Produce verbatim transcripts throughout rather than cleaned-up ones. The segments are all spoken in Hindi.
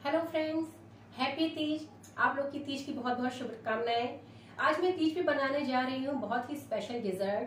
Hello friends, happy Teej. आप लोग की तीज की बहुत बहुत शुभकामनाएं। आज मैं तीज पे बनाने जा रही हूँ बहुत ही special dessert,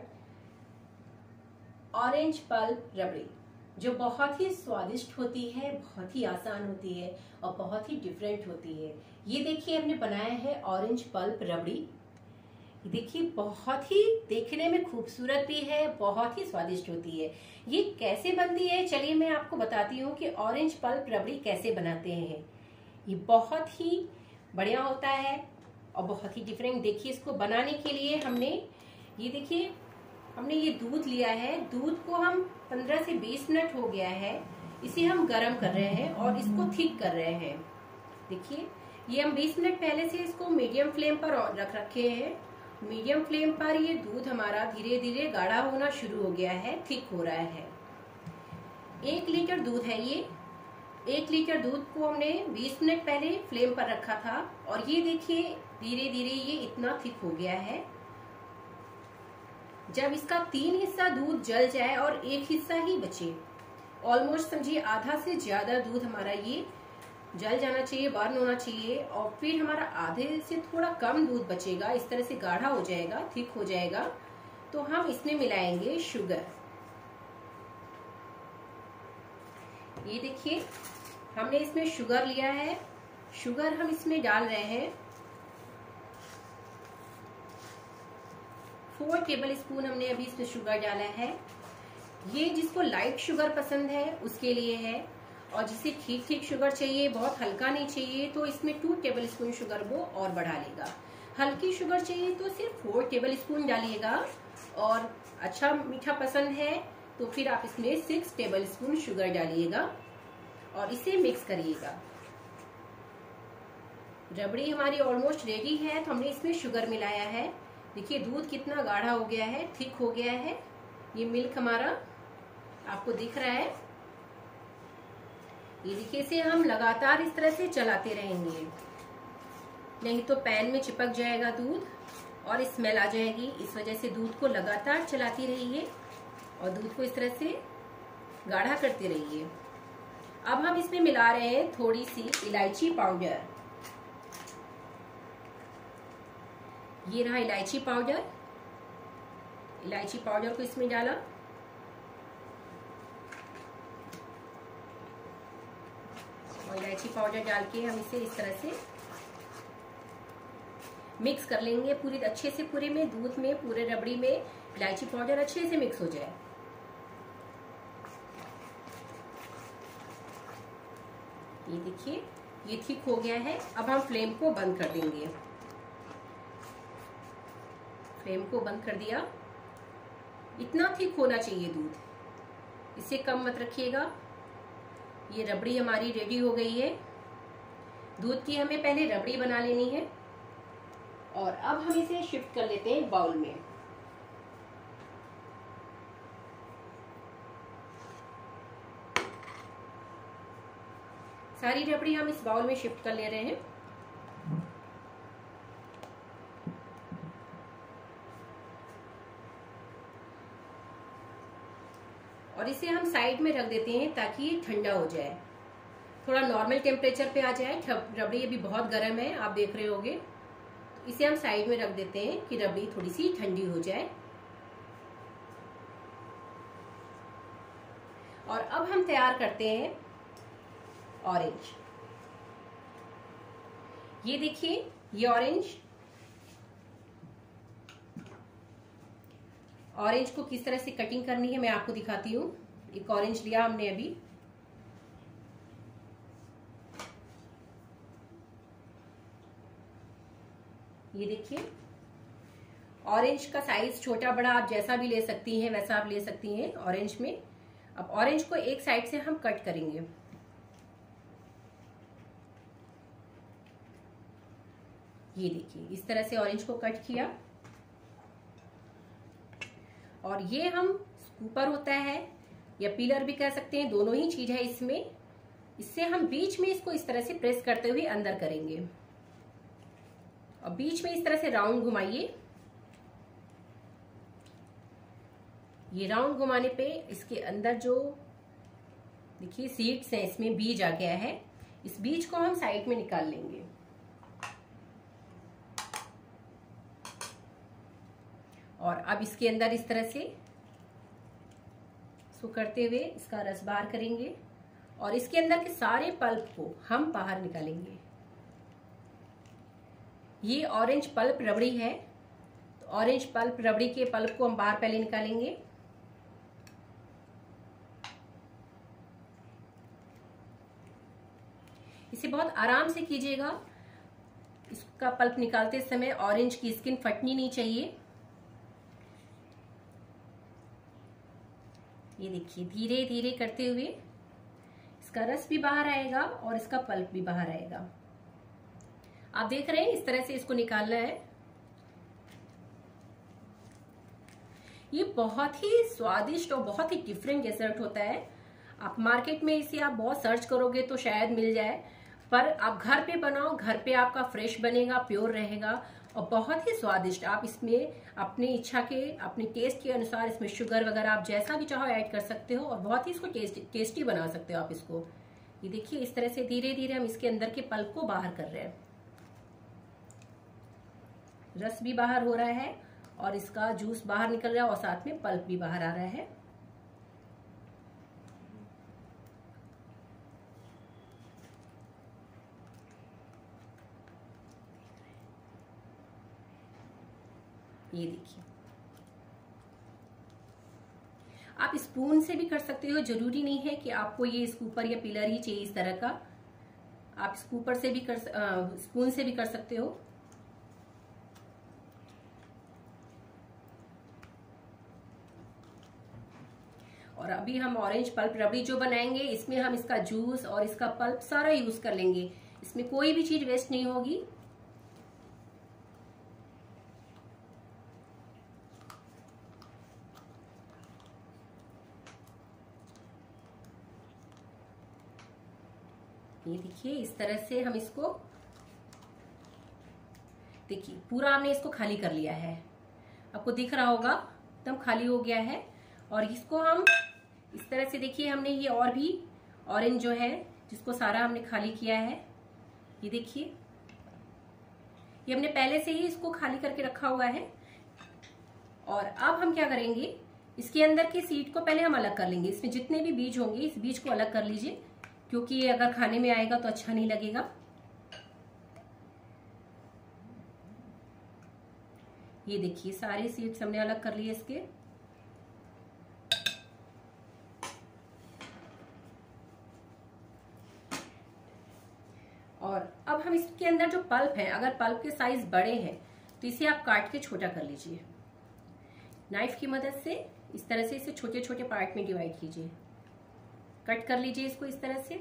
orange pulp rabri, जो बहुत ही स्वादिष्ट होती है, बहुत ही आसान होती है और बहुत ही डिफरेंट होती है। ये देखिए, हमने बनाया है ऑरेंज पल्प रबड़ी। देखिए, बहुत ही देखने में खूबसूरत भी है, बहुत ही स्वादिष्ट होती है। ये कैसे बनती है, चलिए मैं आपको बताती हूँ कि ऑरेंज पल्प रबड़ी कैसे बनाते हैं। ये बहुत ही बढ़िया होता है और बहुत ही डिफरेंट। देखिए, इसको बनाने के लिए हमने ये देखिए हमने ये दूध लिया है। दूध को हम पंद्रह से बीस मिनट हो गया है, इसे हम गर्म कर रहे हैं और इसको थिक कर रहे हैं। देखिए, ये हम बीस मिनट पहले से इसको मीडियम फ्लेम पर रख रखे हैं। मीडियम फ्लेम पर ये दूध हमारा धीरे धीरे गाढ़ा होना शुरू हो गया है, थिक हो रहा है। एक लीटर दूध है ये। एक लीटर दूध को हमने बीस मिनट पहले फ्लेम पर रखा था और ये देखिए धीरे धीरे ये इतना थिक हो गया है। जब इसका तीन हिस्सा दूध जल जाए और एक हिस्सा ही बचे, ऑलमोस्ट समझिए आधा से ज्यादा दूध हमारा ये जल जाना चाहिए, बर्न होना चाहिए, और फिर हमारा आधे से थोड़ा कम दूध बचेगा, इस तरह से गाढ़ा हो जाएगा, थिक हो जाएगा। तो हम इसमें मिलाएंगे शुगर। ये देखिए, हमने इसमें शुगर लिया है। शुगर हम इसमें डाल रहे हैं फोर टेबल स्पून हमने अभी इसमें शुगर डाला है। ये जिसको लाइट शुगर पसंद है उसके लिए है, और जिसे ठीक ठीक शुगर चाहिए, बहुत हल्का नहीं चाहिए, तो इसमें टू टेबल स्पून शुगर वो और बढ़ा लेगा। हल्की शुगर चाहिए तो सिर्फ फोर टेबल स्पून डालिएगा, और अच्छा मीठा पसंद है तो फिर आप इसमें सिक्स टेबल स्पून शुगर डालिएगा और इसे मिक्स करिएगा। रबड़ी हमारी ऑलमोस्ट रेडी है, तो हमने इसमें शुगर मिलाया है। देखिए, दूध कितना गाढ़ा हो गया है, थिक हो गया है। ये मिल्क हमारा आपको दिख रहा है। ये देखिए, इसे हम लगातार इस तरह से चलाते रहेंगे, नहीं तो पैन में चिपक जाएगा दूध और स्मेल आ जाएगी। इस वजह से दूध को लगातार चलाती रहिए और दूध को इस तरह से गाढ़ा करते रहिए। अब हम इसमें मिला रहे हैं थोड़ी सी इलायची पाउडर। ये रहा इलायची पाउडर। इलायची पाउडर को इसमें डाला। और इलायची पाउडर डाल के हम इसे इस तरह से मिक्स कर लेंगे पूरी अच्छे से, पूरे में दूध में, पूरे रबड़ी में इलायची पाउडर अच्छे से मिक्स हो जाए। ये देखिए, ये ठीक हो गया है। अब हम फ्लेम को बंद कर देंगे। फ्लेम को बंद कर दिया। इतना ठीक होना चाहिए दूध, इससे कम मत रखिएगा। ये रबड़ी हमारी रेडी हो गई है। दूध की हमें पहले रबड़ी बना लेनी है, और अब हम इसे शिफ्ट कर लेते हैं बाउल में। सारी रबड़ी हम इस बाउल में शिफ्ट कर ले रहे हैं। और इसे हम साइड में रख देते हैं ताकि ये ठंडा हो जाए, थोड़ा नॉर्मल टेम्परेचर पे आ जाए। रबड़ी अभी बहुत गर्म है, आप देख रहे होंगे। इसे हम साइड में रख देते हैं कि रबड़ी थोड़ी सी ठंडी हो जाए। और अब हम तैयार करते हैं ऑरेंज। ये देखिए, ये ऑरेंज ऑरेंज को किस तरह से कटिंग करनी है मैं आपको दिखाती हूँ। एक ऑरेंज लिया हमने अभी। ये देखिए, ऑरेंज का साइज छोटा बड़ा आप जैसा भी ले सकती हैं, वैसा आप ले सकती हैं ऑरेंज में। अब ऑरेंज को एक साइड से हम कट करेंगे। ये देखिए, इस तरह से ऑरेंज को कट किया। और ये हम स्कूपर होता है या पीलर भी कह सकते हैं, दोनों ही चीज है इसमें। इससे हम बीच में इसको इस तरह से प्रेस करते हुए अंदर करेंगे, और बीच में इस तरह से राउंड घुमाइए। ये राउंड घुमाने पे इसके अंदर जो देखिए सीड्स हैं, इसमें बीज आ गया है। इस बीज को हम साइड में निकाल लेंगे। और अब इसके अंदर इस तरह से इसको करते हुए इसका रस बाहर करेंगे और इसके अंदर के सारे पल्प को हम बाहर निकालेंगे। ये ऑरेंज पल्प रबड़ी है, तो ऑरेंज पल्प रबड़ी के पल्प को हम बाहर पहले निकालेंगे। इसे बहुत आराम से कीजिएगा। इसका पल्प निकालते समय ऑरेंज की स्किन फटनी नहीं चाहिए। ये देखिए, धीरे धीरे करते हुए इसका रस भी बाहर आएगा और इसका पल्प भी बाहर आएगा। आप देख रहे हैं, इस तरह से इसको निकालना है। ये बहुत ही स्वादिष्ट और बहुत ही डिफरेंट डेजर्ट होता है। आप मार्केट में इसे आप बहुत सर्च करोगे तो शायद मिल जाए, पर आप घर पे बनाओ, घर पे आपका फ्रेश बनेगा, प्योर रहेगा और बहुत ही स्वादिष्ट। आप इसमें अपनी इच्छा के, अपने टेस्ट के अनुसार इसमें शुगर वगैरह आप जैसा भी चाहो ऐड कर सकते हो और बहुत ही इसको टेस्टी टेस्टी बना सकते हो आप इसको। ये देखिए, इस तरह से धीरे धीरे हम इसके अंदर के पल्प को बाहर कर रहे हैं। रस भी बाहर हो रहा है और इसका जूस बाहर निकल रहा है और साथ में पल्प भी बाहर आ रहा है। ये देखिए, आप स्पून से भी कर सकते हो, जरूरी नहीं है कि आपको ये स्कूपर या पिलर ही चाहिए इस तरह का। आप स्कूपर से भी कर, स्पून से भी कर सकते हो। और अभी हम ऑरेंज पल्प रबड़ी जो बनाएंगे, इसमें हम इसका जूस और इसका पल्प सारा यूज कर लेंगे। इसमें कोई भी चीज वेस्ट नहीं होगी। ये देखिए, इस तरह से हम इसको, देखिए पूरा हमने इसको खाली कर लिया है। आपको दिख रहा होगा एकदम खाली हो गया है। और इसको हम इस तरह से, देखिए हमने ये और भी ऑरेंज जो है जिसको सारा हमने खाली किया है, ये देखिए, ये हमने पहले से ही इसको खाली करके रखा हुआ है। और अब हम क्या करेंगे, इसके अंदर की सीड को पहले हम अलग कर लेंगे। इसमें जितने भी बीज होंगे इस बीज को अलग कर लीजिए, क्योंकि ये अगर खाने में आएगा तो अच्छा नहीं लगेगा। ये देखिए, सारे सीड्स हमने अलग कर लिए इसके। और अब हम इसके अंदर जो पल्प है, अगर पल्प के साइज बड़े हैं तो इसे आप काट के छोटा कर लीजिए। नाइफ की मदद से इस तरह से इसे छोटे छोटे पार्ट में डिवाइड कीजिए, कट कर लीजिए इसको इस तरह से।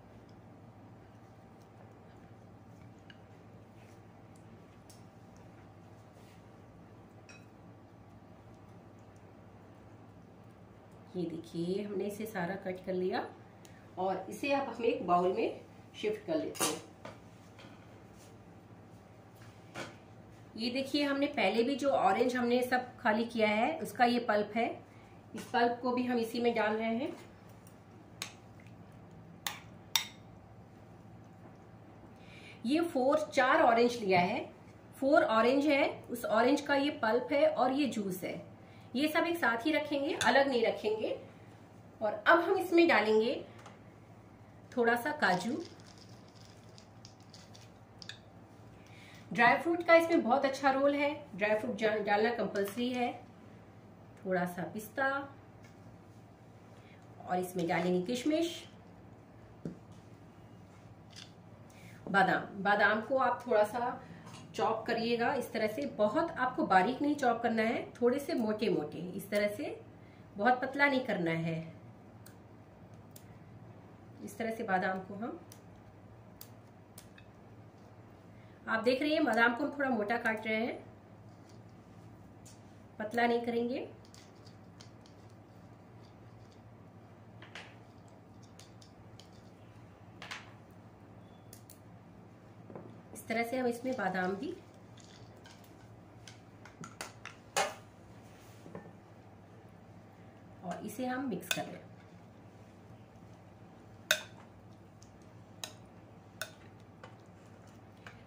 ये देखिए, हमने इसे सारा कट कर लिया और इसे अब हम एक बाउल में शिफ्ट कर लेते हैं। ये देखिए, हमने पहले भी जो ऑरेंज हमने सब खाली किया है उसका ये पल्प है। इस पल्प को भी हम इसी में डाल रहे हैं। ये फोर चार ऑरेंज लिया है, फोर ऑरेंज है, उस ऑरेंज का ये पल्प है और ये जूस है। ये सब एक साथ ही रखेंगे, अलग नहीं रखेंगे। और अब हम इसमें डालेंगे थोड़ा सा काजू। ड्राई फ्रूट का इसमें बहुत अच्छा रोल है, ड्राई फ्रूट डालना कंपल्सरी है। थोड़ा सा पिस्ता और इसमें डालेंगे किशमिश, बादाम। बादाम को आप थोड़ा सा चॉप करिएगा इस तरह से, बहुत आपको बारीक नहीं चॉप करना है, थोड़े से मोटे मोटे इस तरह से, बहुत पतला नहीं करना है। इस तरह से बादाम को हम, आप देख रही हैं बादाम को हम थोड़ा मोटा काट रहे हैं, पतला नहीं करेंगे। इस तरह से हम इसमें बादाम भी और इसे हम मिक्स कर लें।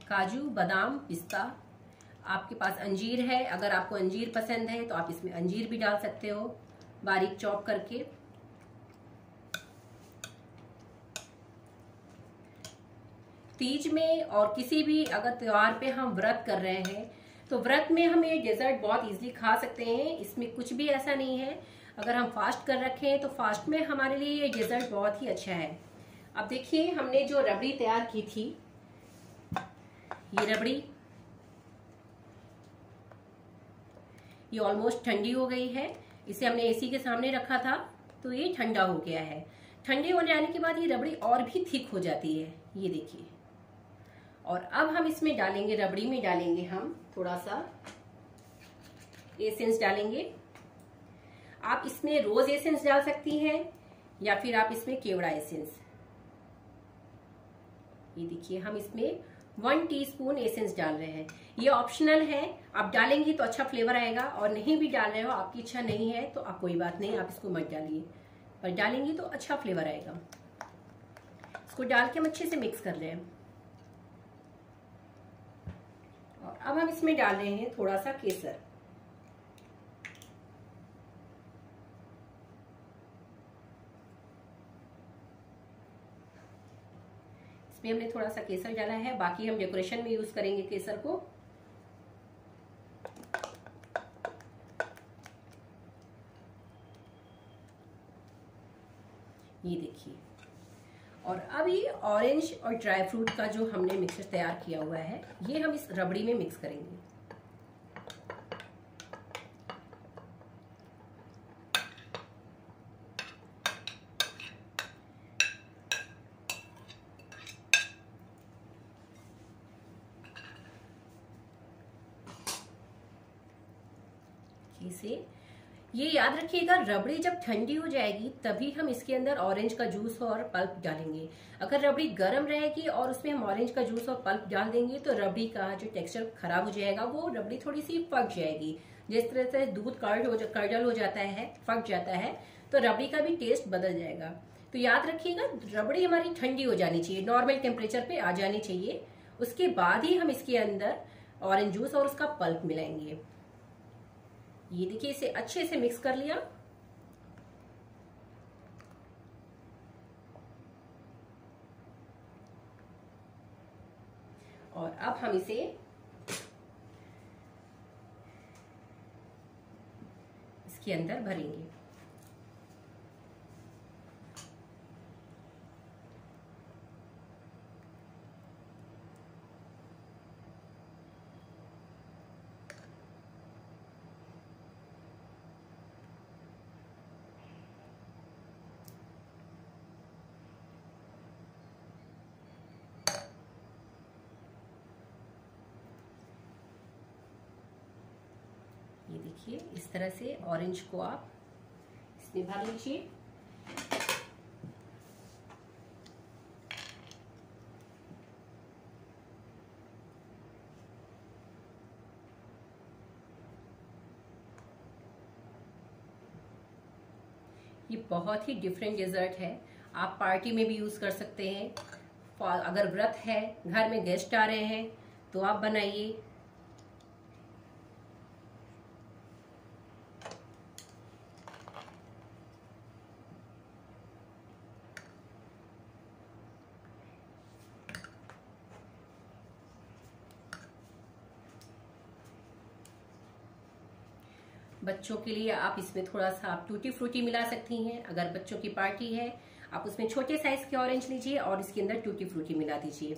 काजू, बादाम, पिस्ता, आपके पास अंजीर है, अगर आपको अंजीर पसंद है तो आप इसमें अंजीर भी डाल सकते हो बारीक चॉप करके। तीज में और किसी भी अगर त्योहार पे हम व्रत कर रहे हैं तो व्रत में हम ये डेजर्ट बहुत इजीली खा सकते हैं, इसमें कुछ भी ऐसा नहीं है। अगर हम फास्ट कर रखे हैं तो फास्ट में हमारे लिए ये डेजर्ट बहुत ही अच्छा है। अब देखिए हमने जो रबड़ी तैयार की थी, ये रबड़ी ये ऑलमोस्ट ठंडी हो गई है। इसे हमने एसी के सामने रखा था तो ये ठंडा हो गया है। ठंडे होने आने के बाद ये रबड़ी और भी थिक हो जाती है, ये देखिए। और अब हम इसमें डालेंगे, रबड़ी में डालेंगे हम थोड़ा सा एसेंस डालेंगे। आप इसमें रोज एसेंस डाल सकती हैं या फिर आप इसमें केवड़ा एसेंस। ये देखिए हम इसमें वन टीस्पून एसेंस डाल रहे हैं। ये ऑप्शनल है, आप डालेंगी तो अच्छा फ्लेवर आएगा और नहीं भी डाल रहे हो, आपकी इच्छा नहीं है तो आप कोई बात नहीं, आप इसको मत डालिए, पर डालेंगी तो अच्छा फ्लेवर आएगा। इसको डाल के हम अच्छे से मिक्स कर रहे हैं। और अब हम इसमें डाल रहे हैं थोड़ा सा केसर। इसमें हमने थोड़ा सा केसर डाला है, बाकी हम डेकोरेशन में यूज करेंगे केसर को। ये देखिए। और अब ये ऑरेंज और ड्राई फ्रूट का जो हमने मिक्सचर तैयार किया हुआ है, ये हम इस रबड़ी में मिक्स करेंगे। इसे ये याद रखिएगा, रबड़ी जब ठंडी हो जाएगी तभी हम इसके अंदर ऑरेंज का जूस और पल्प डालेंगे। अगर रबड़ी गर्म रहेगी और उसमें हम ऑरेंज का जूस और पल्प डाल देंगे तो रबड़ी का जो टेक्सचर खराब हो जाएगा, वो रबड़ी थोड़ी सी पक जाएगी। जिस तरह से दूध कर्ड हो कर्डल हो जाता है, पक जाता है, तो रबड़ी का भी टेस्ट बदल जाएगा। तो याद रखिएगा, रबड़ी हमारी ठंडी हो जानी चाहिए, नॉर्मल टेम्परेचर पे आ जानी चाहिए। उसके बाद ही हम इसके अंदर ऑरेंज जूस और उसका पल्प मिलाएंगे। ये देखिए, इसे अच्छे से मिक्स कर लिया। और अब हम इसे इसके अंदर भरेंगे। ये देखिए, इस तरह से ऑरेंज को आप इसमें भर लीजिए। ये बहुत ही डिफरेंट डेजर्ट है, आप पार्टी में भी यूज कर सकते हैं। अगर व्रत है, घर में गेस्ट आ रहे हैं तो आप बनाइए। बच्चों के लिए आप इसमें थोड़ा सा आप टूटी फ्रूटी मिला सकती हैं। अगर बच्चों की पार्टी है, आप उसमें छोटे साइज के ऑरेंज लीजिए और इसके अंदर टूटी फ्रूटी मिला दीजिए।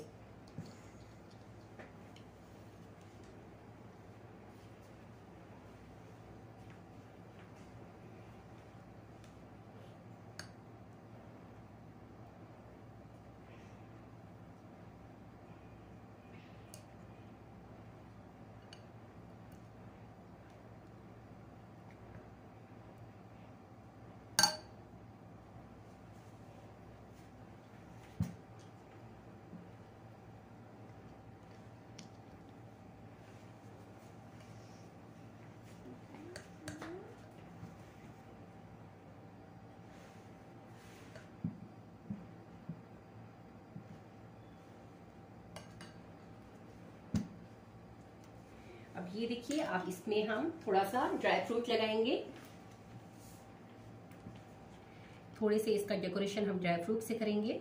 अब ये देखिए, अब इसमें हम थोड़ा सा ड्राई फ्रूट लगाएंगे। थोड़े से इसका डेकोरेशन हम ड्राई फ्रूट से करेंगे।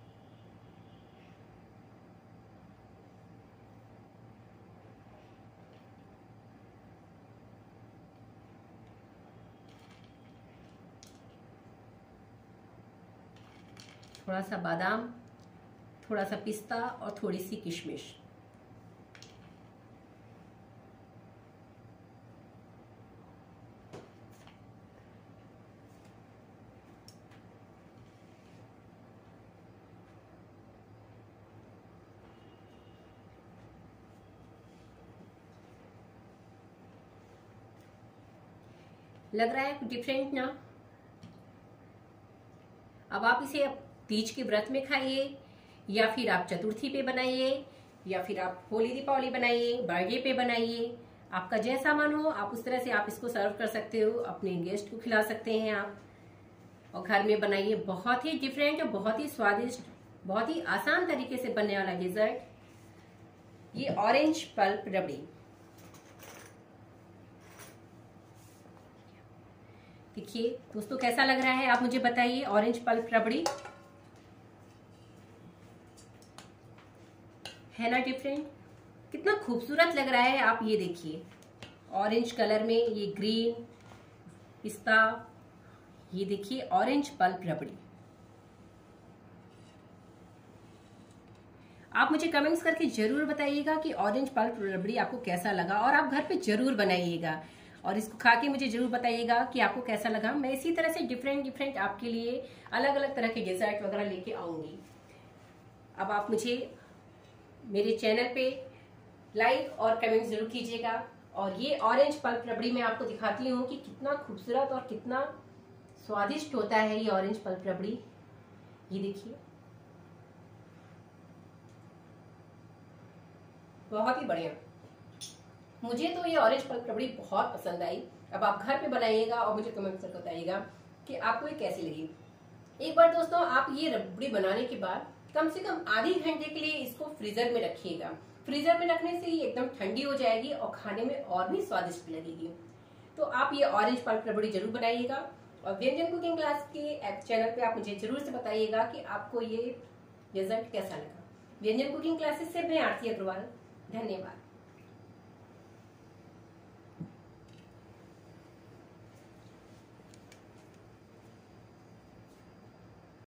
थोड़ा सा बादाम, थोड़ा सा पिस्ता और थोड़ी सी किशमिश। लग रहा है डिफरेंट ना? अब आप इसे तीज के व्रत में खाइए, या फिर आप चतुर्थी पे बनाइए, या फिर आप होली दीपावली बनाइए, बर्थडे पे बनाइए। आपका जैसा मन हो आप उस तरह से आप इसको सर्व कर सकते हो, अपने गेस्ट को खिला सकते हैं आप, और घर में बनाइए। बहुत ही डिफरेंट और बहुत ही स्वादिष्ट, बहुत ही आसान तरीके से बनने वाला डेजर्ट, ये ऑरेंज पल्प रबड़ी। देखिए दोस्तों, कैसा लग रहा है आप मुझे बताइए। ऑरेंज पल्प रबड़ी है ना डिफरेंट? कितना खूबसूरत लग रहा है। आप ये देखिए, ऑरेंज कलर में ये ग्रीन पिस्ता, ये देखिए ऑरेंज पल्प रबड़ी। आप मुझे कमेंट्स करके जरूर बताइएगा कि ऑरेंज पल्प रबड़ी आपको कैसा लगा, और आप घर पे जरूर बनाइएगा और इसको खा के मुझे जरूर बताइएगा कि आपको कैसा लगा। मैं इसी तरह से डिफरेंट डिफरेंट आपके लिए अलग अलग तरह के डेजर्ट वगैरह लेके आऊंगी। अब आप मुझे मेरे चैनल पे लाइक और कमेंट जरूर कीजिएगा। और ये ऑरेंज पल्प रबड़ी मैं आपको दिखाती हूँ कि कितना खूबसूरत और कितना स्वादिष्ट होता है ये ऑरेंज पल्प रबड़ी। ये देखिए, बहुत ही बढ़िया। मुझे तो ये ऑरेंज पल्प रबड़ी बहुत पसंद आई। अब आप घर पे बनाइएगा और मुझे कमेंट करके बताइएगा कि आपको ये कैसी लगी। एक बार दोस्तों, आप ये रबड़ी बनाने के बाद कम से कम आधे घंटे के लिए इसको फ्रीजर में रखिएगा। फ्रीजर में रखने से ये एकदम ठंडी हो जाएगी और खाने में और भी स्वादिष्ट लगेगी। तो आप ये ऑरेंज पल्प रबड़ी जरूर बनाइएगा, और व्यंजन कुकिंग क्लास के चैनल पे आप मुझे जरूर से बताइएगा कि आपको ये डेजर्ट कैसा लगा। व्यंजन कुकिंग क्लासेस से मैं आरती अग्रवाल, धन्यवाद।